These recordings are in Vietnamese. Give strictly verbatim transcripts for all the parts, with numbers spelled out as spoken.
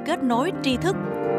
kết nối tri thức.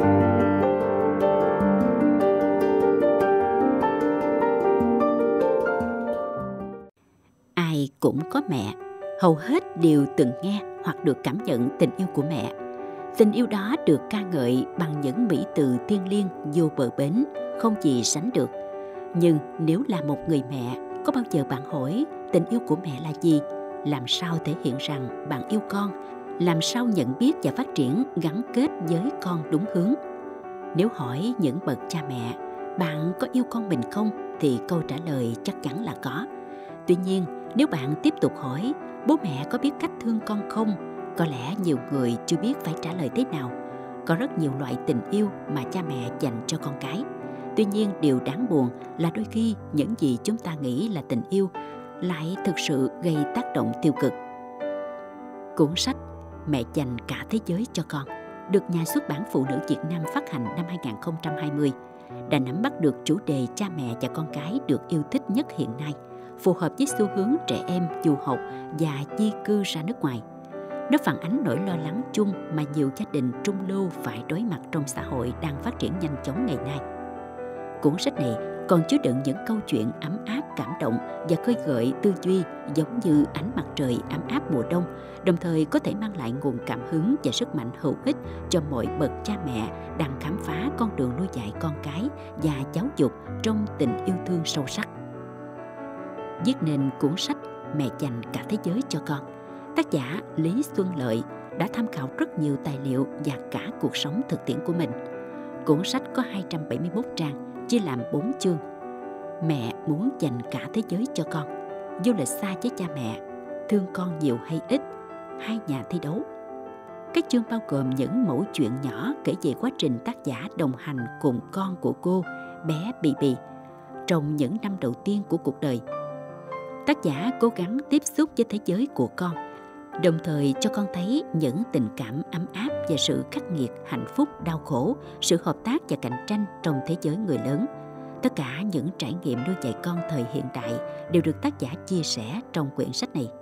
Ai cũng có mẹ, hầu hết đều từng nghe hoặc được cảm nhận tình yêu của mẹ. Tình yêu đó được ca ngợi bằng những mỹ từ thiêng liêng vô bờ bến, không gì sánh được. Nhưng nếu là một người mẹ, có bao giờ bạn hỏi tình yêu của mẹ là gì? Làm sao thể hiện rằng bạn yêu con? Làm sao nhận biết và phát triển gắn kết với con đúng hướng? Nếu hỏi những bậc cha mẹ, bạn có yêu con mình không? Thì câu trả lời chắc chắn là có. Tuy nhiên, nếu bạn tiếp tục hỏi, bố mẹ có biết cách thương con không? Có lẽ nhiều người chưa biết phải trả lời thế nào. Có rất nhiều loại tình yêu mà cha mẹ dành cho con cái. Tuy nhiên, điều đáng buồn là đôi khi những gì chúng ta nghĩ là tình yêu lại thực sự gây tác động tiêu cực. Cuốn sách Mẹ dành cả thế giới cho con được Nhà xuất bản Phụ nữ Việt Nam phát hành năm hai không hai không đã nắm bắt được chủ đề cha mẹ và con cái được yêu thích nhất hiện nay, phù hợp với xu hướng trẻ em du học và di cư ra nước ngoài. Nó phản ánh nỗi lo lắng chung mà nhiều gia đình trung lưu phải đối mặt trong xã hội đang phát triển nhanh chóng ngày nay. Cuốn sách này còn chứa đựng những câu chuyện ấm áp, cảm động và khơi gợi tư duy giống như ánh mặt trời ấm áp mùa đông, đồng thời có thể mang lại nguồn cảm hứng và sức mạnh hữu ích cho mọi bậc cha mẹ đang khám phá con đường nuôi dạy con cái và giáo dục trong tình yêu thương sâu sắc. Viết nên cuốn sách Mẹ dành cả thế giới cho con, tác giả Lý Xuân Lợi đã tham khảo rất nhiều tài liệu và cả cuộc sống thực tiễn của mình. Cuốn sách có hai trăm bảy mươi mốt trang, chia làm bốn chương. Mẹ muốn dành cả thế giới cho con, du lịch xa với cha mẹ, thương con nhiều hay ít, hai nhà thi đấu. Các chương bao gồm những mẩu chuyện nhỏ kể về quá trình tác giả đồng hành cùng con của cô, bé Bì Bì, trong những năm đầu tiên của cuộc đời. Tác giả cố gắng tiếp xúc với thế giới của con, đồng thời cho con thấy những tình cảm ấm áp và sự khắc nghiệt, hạnh phúc, đau khổ, sự hợp tác và cạnh tranh trong thế giới người lớn. Tất cả những trải nghiệm nuôi dạy con thời hiện đại đều được tác giả chia sẻ trong quyển sách này.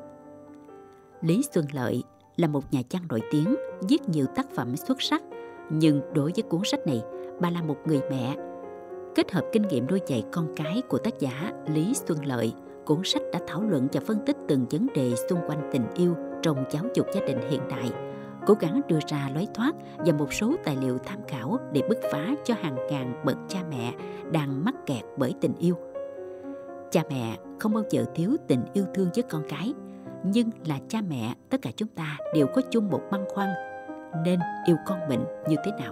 Lý Xuân Lợi là một nhà văn nổi tiếng, viết nhiều tác phẩm xuất sắc, nhưng đối với cuốn sách này, bà là một người mẹ. Kết hợp kinh nghiệm nuôi dạy con cái của tác giả Lý Xuân Lợi, cuốn sách đã thảo luận và phân tích từng vấn đề xung quanh tình yêu trong giáo dục gia đình hiện đại, cố gắng đưa ra lối thoát và một số tài liệu tham khảo để bứt phá cho hàng ngàn bậc cha mẹ đang mắc kẹt bởi tình yêu. Cha mẹ không bao giờ thiếu tình yêu thương với con cái, nhưng là cha mẹ, tất cả chúng ta đều có chung một băn khoăn: nên yêu con mình như thế nào?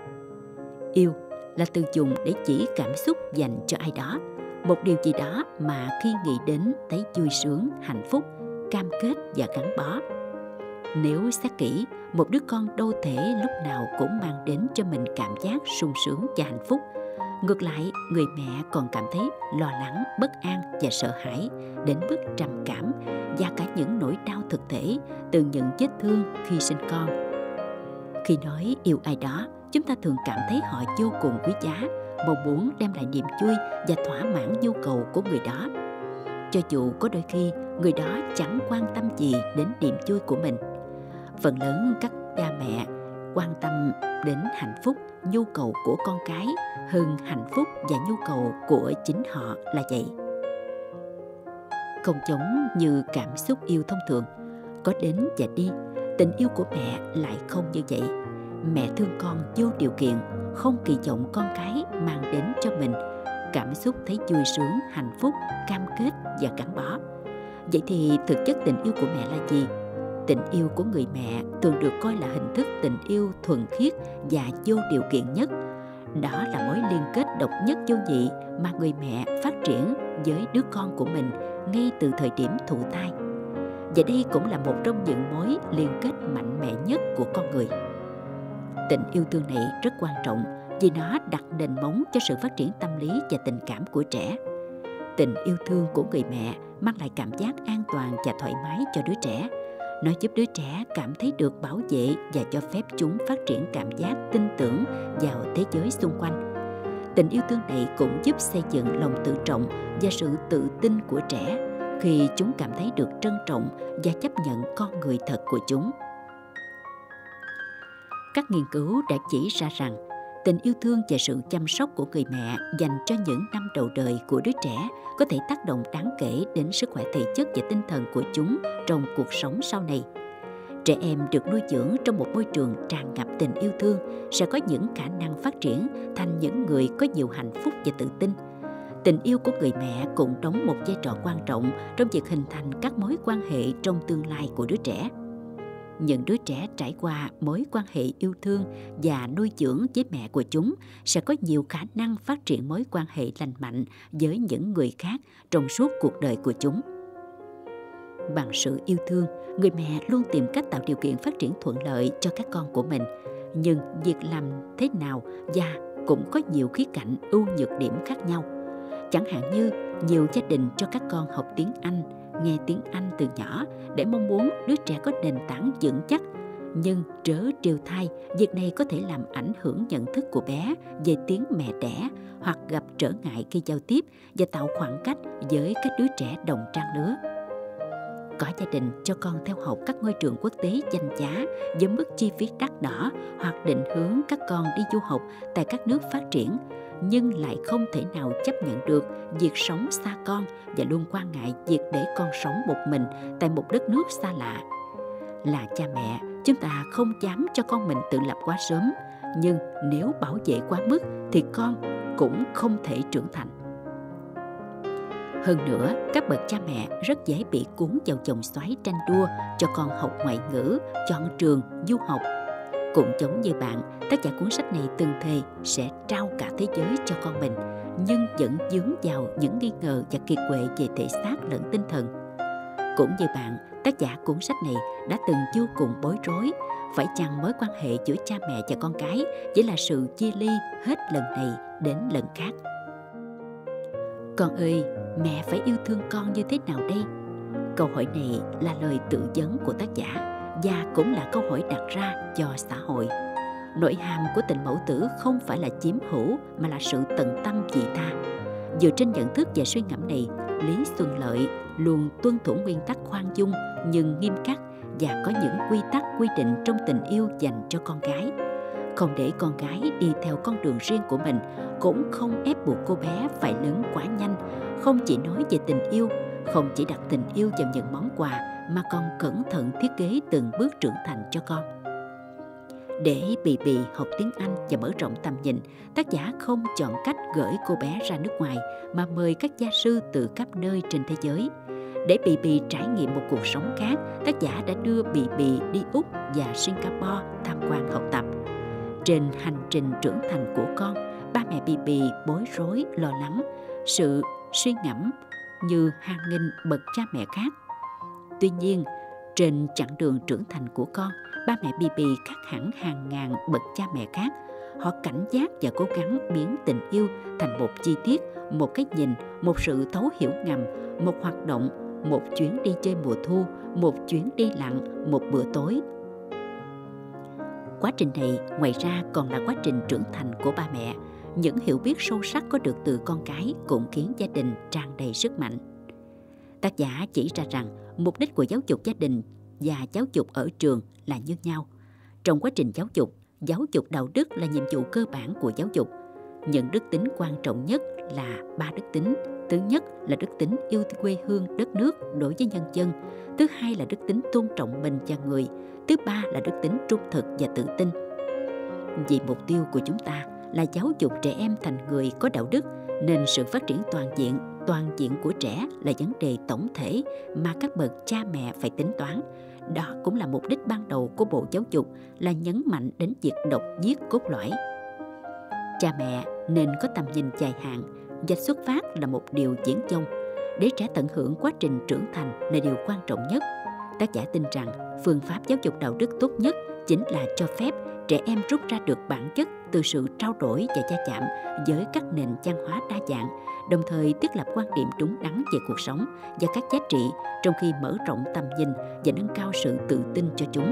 Yêu là từ dùng để chỉ cảm xúc dành cho ai đó, một điều gì đó mà khi nghĩ đến thấy vui sướng, hạnh phúc, cam kết và gắn bó. Nếu xét kỹ, một đứa con đâu thể lúc nào cũng mang đến cho mình cảm giác sung sướng và hạnh phúc. Ngược lại, người mẹ còn cảm thấy lo lắng, bất an và sợ hãi đến mức trầm cảm và cả những nỗi đau thực thể từ những vết thương khi sinh con. Khi nói yêu ai đó, chúng ta thường cảm thấy họ vô cùng quý giá, mong muốn đem lại niềm vui và thỏa mãn nhu cầu của người đó. Cho dù có đôi khi người đó chẳng quan tâm gì đến niềm vui của mình. Phần lớn các cha mẹ quan tâm đến hạnh phúc, nhu cầu của con cái hơn hạnh phúc và nhu cầu của chính họ là vậy. Không giống như cảm xúc yêu thông thường, có đến và đi, tình yêu của mẹ lại không như vậy. Mẹ thương con vô điều kiện, không kỳ vọng con cái mang đến cho mình cảm xúc thấy vui sướng, hạnh phúc, cam kết và gắn bó. Vậy thì thực chất tình yêu của mẹ là gì? Tình yêu của người mẹ thường được coi là hình thức tình yêu thuần khiết và vô điều kiện nhất. Đó là mối liên kết độc nhất vô nhị mà người mẹ phát triển với đứa con của mình ngay từ thời điểm thụ thai. Và đây cũng là một trong những mối liên kết mạnh mẽ nhất của con người. Tình yêu thương này rất quan trọng vì nó đặt nền móng cho sự phát triển tâm lý và tình cảm của trẻ. Tình yêu thương của người mẹ mang lại cảm giác an toàn và thoải mái cho đứa trẻ. Nó giúp đứa trẻ cảm thấy được bảo vệ và cho phép chúng phát triển cảm giác tin tưởng vào thế giới xung quanh. Tình yêu thương này cũng giúp xây dựng lòng tự trọng và sự tự tin của trẻ khi chúng cảm thấy được trân trọng và chấp nhận con người thật của chúng. Các nghiên cứu đã chỉ ra rằng tình yêu thương và sự chăm sóc của người mẹ dành cho những năm đầu đời của đứa trẻ có thể tác động đáng kể đến sức khỏe thể chất và tinh thần của chúng trong cuộc sống sau này. Trẻ em được nuôi dưỡng trong một môi trường tràn ngập tình yêu thương sẽ có những khả năng phát triển thành những người có nhiều hạnh phúc và tự tin. Tình yêu của người mẹ cũng đóng một vai trò quan trọng trong việc hình thành các mối quan hệ trong tương lai của đứa trẻ. Những đứa trẻ trải qua mối quan hệ yêu thương và nuôi dưỡng với mẹ của chúng sẽ có nhiều khả năng phát triển mối quan hệ lành mạnh với những người khác trong suốt cuộc đời của chúng. Bằng sự yêu thương, người mẹ luôn tìm cách tạo điều kiện phát triển thuận lợi cho các con của mình. Nhưng việc làm thế nào và cũng có nhiều khía cạnh ưu nhược điểm khác nhau. Chẳng hạn như nhiều gia đình cho các con học tiếng Anh, nghe tiếng Anh từ nhỏ để mong muốn đứa trẻ có nền tảng vững chắc. Nhưng trớ trêu thay, việc này có thể làm ảnh hưởng nhận thức của bé về tiếng mẹ đẻ hoặc gặp trở ngại khi giao tiếp và tạo khoảng cách với các đứa trẻ đồng trang lứa. Có gia đình cho con theo học các ngôi trường quốc tế danh giá với mức chi phí đắt đỏ hoặc định hướng các con đi du học tại các nước phát triển, nhưng lại không thể nào chấp nhận được việc sống xa con và luôn quan ngại việc để con sống một mình tại một đất nước xa lạ. Là cha mẹ, chúng ta không dám cho con mình tự lập quá sớm, nhưng nếu bảo vệ quá mức thì con cũng không thể trưởng thành. Hơn nữa, các bậc cha mẹ rất dễ bị cuốn vào vòng xoáy tranh đua cho con học ngoại ngữ, chọn trường, du học. Cũng giống như bạn, tác giả cuốn sách này từng thề sẽ trao cả thế giới cho con mình, nhưng vẫn dướng vào những nghi ngờ và kiệt quệ về thể xác lẫn tinh thần. Cũng như bạn, tác giả cuốn sách này đã từng vô cùng bối rối, phải chăng mối quan hệ giữa cha mẹ và con cái chỉ là sự chia ly hết lần này đến lần khác. Con ơi, mẹ phải yêu thương con như thế nào đây? Câu hỏi này là lời tự vấn của tác giả và cũng là câu hỏi đặt ra cho xã hội. Nội hàm của tình mẫu tử không phải là chiếm hữu mà là sự tận tâm vị tha. Dựa trên nhận thức và suy ngẫm này, Lý Xuân Lợi luôn tuân thủ nguyên tắc khoan dung nhưng nghiêm khắc và có những quy tắc quy định trong tình yêu dành cho con gái. Không để con gái đi theo con đường riêng của mình, cũng không ép buộc cô bé phải lớn quá nhanh, không chỉ nói về tình yêu, không chỉ đặt tình yêu vào những món quà mà còn cẩn thận thiết kế từng bước trưởng thành cho con. Để Bì Bì học tiếng Anh và mở rộng tầm nhìn, tác giả không chọn cách gửi cô bé ra nước ngoài mà mời các gia sư từ khắp nơi trên thế giới. Để Bì Bì trải nghiệm một cuộc sống khác, tác giả đã đưa Bì Bì đi Úc và Singapore tham quan học tập. Trên hành trình trưởng thành của con, ba mẹ Bì Bì bối rối, lo lắng, sự suy ngẫm như hàng nghìn bậc cha mẹ khác. Tuy nhiên, trên chặng đường trưởng thành của con, ba mẹ Bì Bì khác hẳn hàng ngàn bậc cha mẹ khác. Họ cảnh giác và cố gắng biến tình yêu thành một chi tiết, một cái nhìn, một sự thấu hiểu ngầm, một hoạt động, một chuyến đi chơi mùa thu, một chuyến đi lặn, một bữa tối. Quá trình này ngoài ra còn là quá trình trưởng thành của ba mẹ. Những hiểu biết sâu sắc có được từ con cái cũng khiến gia đình tràn đầy sức mạnh. Tác giả chỉ ra rằng mục đích của giáo dục gia đình và giáo dục ở trường là như nhau. Trong quá trình giáo dục, giáo dục đạo đức là nhiệm vụ cơ bản của giáo dục. Những đức tính quan trọng nhất là ba đức tính. Thứ nhất là đức tính yêu quê hương đất nước đối với nhân dân. Thứ hai là đức tính tôn trọng mình và người. Thứ ba là đức tính trung thực và tự tin. Vì mục tiêu của chúng ta là giáo dục trẻ em thành người có đạo đức, nên sự phát triển toàn diện, toàn diện của trẻ là vấn đề tổng thể mà các bậc cha mẹ phải tính toán. Đó cũng là mục đích ban đầu của Bộ Giáo dục, là nhấn mạnh đến việc đọc viết cốt lõi. Cha mẹ nên có tầm nhìn dài hạn và xuất phát là một điều viển vông. Để trẻ tận hưởng quá trình trưởng thành là điều quan trọng nhất. Tác giả tin rằng phương pháp giáo dục đạo đức tốt nhất chính là cho phép trẻ em rút ra được bản chất từ sự trao đổi và va chạm với các nền văn hóa đa dạng, đồng thời thiết lập quan điểm đúng đắn về cuộc sống và các giá trị, trong khi mở rộng tầm nhìn và nâng cao sự tự tin cho chúng.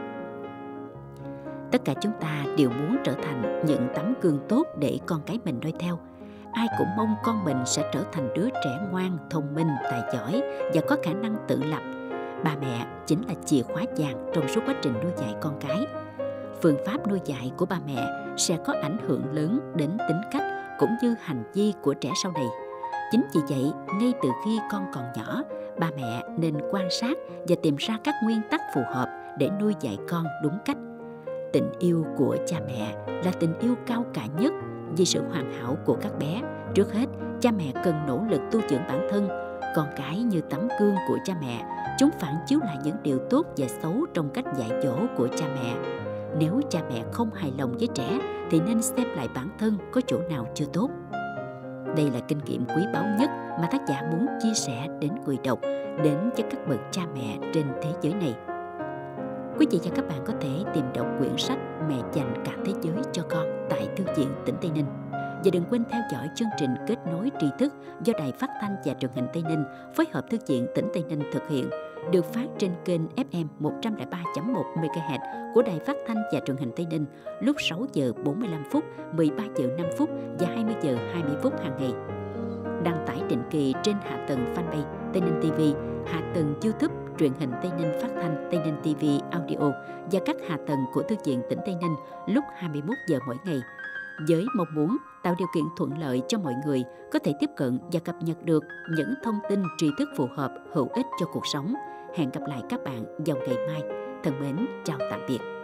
Tất cả chúng ta đều muốn trở thành những tấm gương tốt để con cái mình noi theo. Ai cũng mong con mình sẽ trở thành đứa trẻ ngoan, thông minh, tài giỏi và có khả năng tự lập. Ba mẹ chính là chìa khóa vàng trong suốt quá trình nuôi dạy con cái. Phương pháp nuôi dạy của ba mẹ sẽ có ảnh hưởng lớn đến tính cách cũng như hành vi của trẻ sau này. Chính vì vậy, ngay từ khi con còn nhỏ, ba mẹ nên quan sát và tìm ra các nguyên tắc phù hợp để nuôi dạy con đúng cách. Tình yêu của cha mẹ là tình yêu cao cả nhất vì sự hoàn hảo của các bé. Trước hết, cha mẹ cần nỗ lực tu dưỡng bản thân. Con cái như tấm gương của cha mẹ, chúng phản chiếu lại những điều tốt và xấu trong cách dạy dỗ của cha mẹ. Nếu cha mẹ không hài lòng với trẻ thì nên xem lại bản thân có chỗ nào chưa tốt. Đây là kinh nghiệm quý báu nhất mà tác giả muốn chia sẻ đến người đọc, đến cho các bậc cha mẹ trên thế giới này. Quý vị và các bạn có thể tìm đọc quyển sách Mẹ dành cả thế giới cho con tại Thư viện tỉnh Tây Ninh. Và đừng quên theo dõi chương trình Kết nối tri thức do Đài Phát thanh và Truyền hình Tây Ninh phối hợp Thư viện tỉnh Tây Ninh thực hiện, được phát trên kênh ép em một không ba chấm một mê ga héc của Đài Phát thanh và Truyền hình Tây Ninh lúc sáu giờ bốn mươi lăm phút, mười ba giờ năm phút và hai mươi giờ hai mươi phút hàng ngày. Đăng tải định kỳ trên hạ tầng fanpage Tây Ninh ti vi, hạ tầng YouTube Truyền hình Tây Ninh Phát thanh Tây Ninh ti vi Audio và các hạ tầng của Thư viện tỉnh Tây Ninh lúc hai mươi mốt giờ mỗi ngày. Với mong muốn tạo điều kiện thuận lợi cho mọi người có thể tiếp cận và cập nhật được những thông tin tri thức phù hợp, hữu ích cho cuộc sống. Hẹn gặp lại các bạn vào ngày mai. Thân mến, chào tạm biệt.